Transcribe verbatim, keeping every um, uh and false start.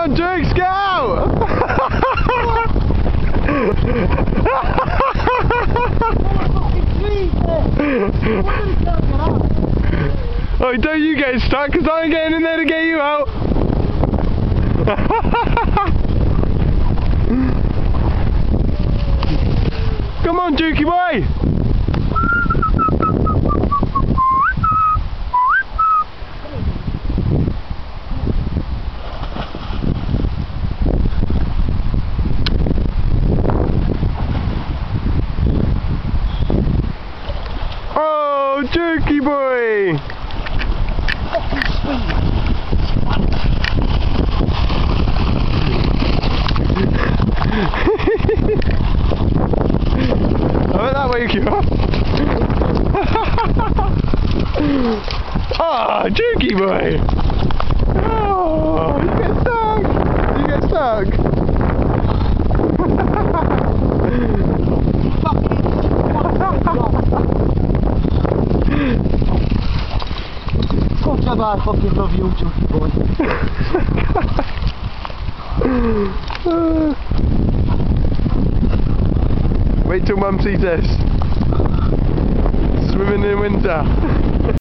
on, Dukes, get out! Oh, don't you get stuck, because I'm getting in there to get you out. Come on, Dukey boy! Oh, Dukey boy! I bet that wake you up. Oh, Dukey boy! Oh, you get stuck! You get stuck! God damn, I fucking love you, Dukey boy. Wait till Mum sees this. Swimming in winter.